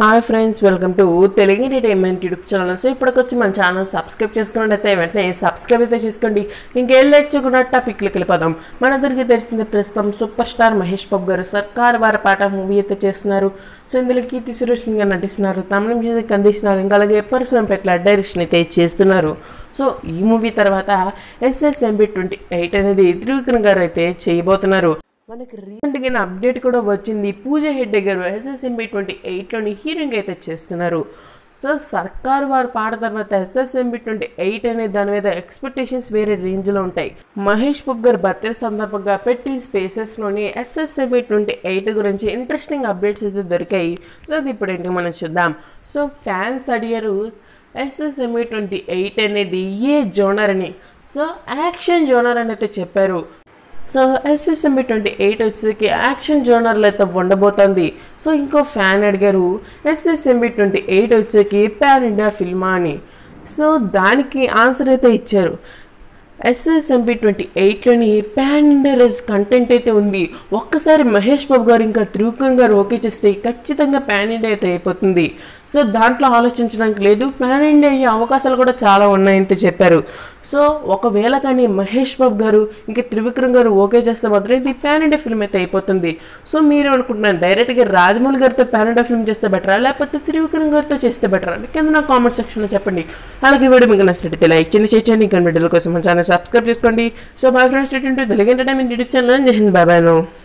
Hi friends, welcome to Telugu entertainment YouTube channel. So ఇప్పటికొచ్చి మన channel subscribe చేసుకున్నట్టయితే వెంటనే సబ్స్క్రైబ్ అయితే చేసుకోండి. ఇంకేం లేట్ చేయకుండా టాపిక్లోకి వెళ్ళిపోదాం. మనందరికీ తెలిసిందే, ప్రస్తుతం సూపర్ స్టార్ మహేష్ బాబు గారు సర్కార్ వారి పాట మూవీ అయితే చేస్తున్నారు. సో ఇందులో కీర్తి సురేష్ గారు నటిస్తున్నారు, తమిళ మ్యూజిక్ అందిస్తున్నారు, ఇంకా అలాగే పరశురాం పెట్ల డైరెక్షన్ అయితే చేస్తున్నారు. సో ఈ మూవీ తర్వాత SSMB 28 అనేది త్రివిక్రమ్ గారు అయితే చేయబోతున్నారు. మనకి రీసెంట్గా అప్డేట్ కూడా వచ్చింది. పూజ హెగ్డే గారు SSMB 28లోని హీరోయిన్గా అయితే చేస్తున్నారు. సో సర్కార్ వారు పాట తర్వాత SSMB 28 అనే దాని మీద ఎక్స్పెక్టేషన్స్ వేరే రేంజ్లో ఉంటాయి. మహేష్ బాబు గారు బర్త్డే సందర్భంగా పెట్టి స్పేసెస్లోని SSMB 28 గురించి ఇంట్రెస్టింగ్ అప్డేట్స్ అయితే దొరికాయి. సో అది ఇప్పుడు ఏంటి మనం చూద్దాం. సో ఫ్యాన్స్ అడిగారు SSMB 28 అనేది ఏ జోనర్ అని. సో యాక్షన్ జోనర్ అని అయితే చెప్పారు. సో SSMB 28 వచ్చేసరికి యాక్షన్ జోనర్లో అయితే ఉండబోతుంది. సో ఇంకో ఫ్యాన్ అడిగారు SSMB 28 వచ్చేసరికి పాన్ ఇండియా ఫిల్మా అని. సో దానికి ఆన్సర్ అయితే ఇచ్చారు. SSMB 28లోని పాన్ ఇండియా కంటెంట్ అయితే ఉంది. ఒక్కసారి మహేష్ బాబు గారు ఇంకా త్రివిక్రమ్ గారు ఓకే చేస్తే ఖచ్చితంగా పాన్ ఇండియా అయితే అయిపోతుంది. సో దాంట్లో ఆలోచించడానికి లేదు, పాన్ ఇండియా అయ్యే అవకాశాలు కూడా చాలా ఉన్నాయంటే చెప్పారు. సో ఒకవేళ కానీ మహేష్ బాబు గారు ఇంకా త్రివిక్రమ్ గారు ఓకే చేస్తే మాత్రం ఇది పాన్ ఇండియా ఫిల్మ్ అయితే అయిపోతుంది. సో మీరు అనుకుంటున్నారు డైరెక్ట్గా రాజమౌళి గారితో పాన్ ఇండియా ఫిల్మ్ చేస్తే బెటరా, లేకపోతే త్రివిక్రమ్ గారితో చేస్తే బెటరా అని కింద నా కామెంట్ సెక్షన్లో చెప్పండి. అలాగే వీడియో మీకు నచ్చినట్లయితే లైక్ చేయండి, షేర్ చేయండి, ఇంకా వీడియోల కోసం మన ఛానల్ సబ్స్క్రైబ్ చేసుకోండి. So bye friends, Telugu entertainment YouTube channel. Jai Hind, bye bye.